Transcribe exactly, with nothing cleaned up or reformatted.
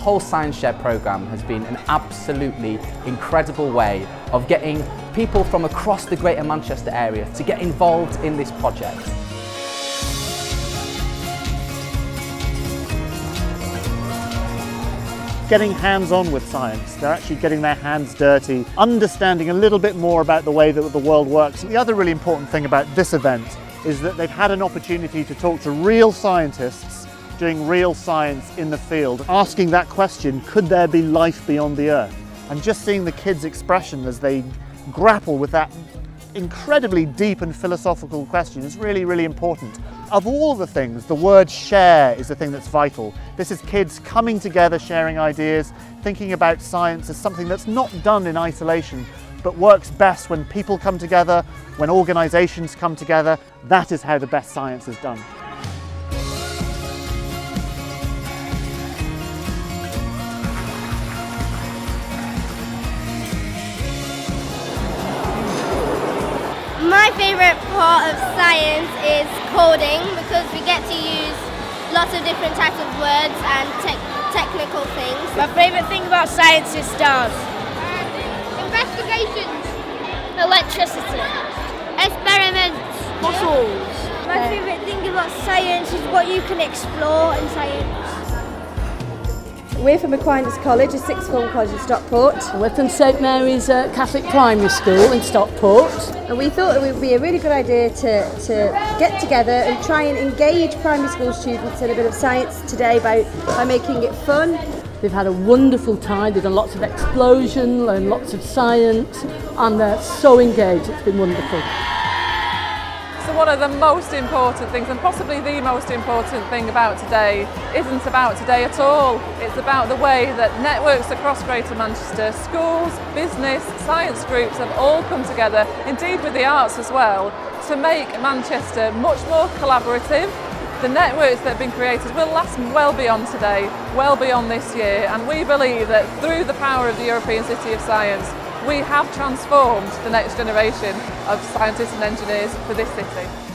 whole Science Shed programme has been an absolutely incredible way of getting people from across the Greater Manchester area to get involved in this project. Getting hands-on with science. They're actually getting their hands dirty, understanding a little bit more about the way that the world works. The other really important thing about this event is that they've had an opportunity to talk to real scientists doing real science in the field, asking that question, could there be life beyond the Earth? And just seeing the kids' expression as they grapple with that incredibly deep and philosophical question is really, really important. Of all the things, the word share is the thing that's vital. This is kids coming together, sharing ideas, thinking about science as something that's not done in isolation, but works best when people come together, when organisations come together. That is how the best science is done. My favourite part of science is coding, because we get to use lots of different types of words and te technical things. My favourite thing about science is stars. Investigations. Electricity. Experiments. Fossils. My favourite thing about science is what you can explore in science. We're from Aquinas College, a sixth form college in Stockport. We're from St Mary's uh, Catholic Primary School in Stockport. And we thought it would be a really good idea to, to get together and try and engage primary school students in a bit of science today by, by making it fun. They've had a wonderful time, they've done lots of explosion, learned lots of science, and they're so engaged, it's been wonderful. So one of the most important things, and possibly the most important thing about today, isn't about today at all. It's about the way that networks across Greater Manchester, schools, business, science groups have all come together, indeed with the arts as well, to make Manchester much more collaborative. The networks that have been created will last well beyond today, well beyond this year, and we believe that through the power of the European City of Science, we have transformed the next generation of scientists and engineers for this city.